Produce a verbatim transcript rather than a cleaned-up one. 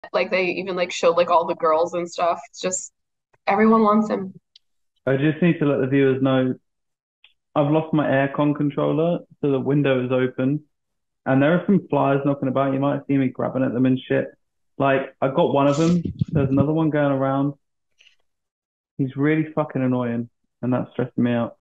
Like they even like showed like all the girls and stuff. It's just everyone wants him. I just need to let the viewers know I've lost my aircon controller, so the window is open, and there are some flies knocking about. You might see me grabbing at them and shit. Like I got one of them. There's another one going around. He's really fucking annoying, and that's stressing me out.